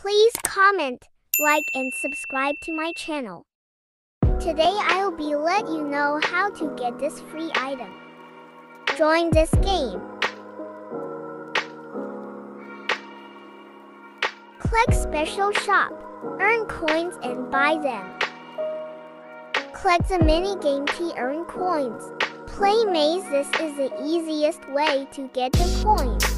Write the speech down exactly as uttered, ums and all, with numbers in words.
Please comment, like and subscribe to my channel. Today I'll be let you know how to get this free item. Join this game. Click Special Shop, earn coins and buy them. Click the mini game to earn coins. Play Maze. This is the easiest way to get the coins.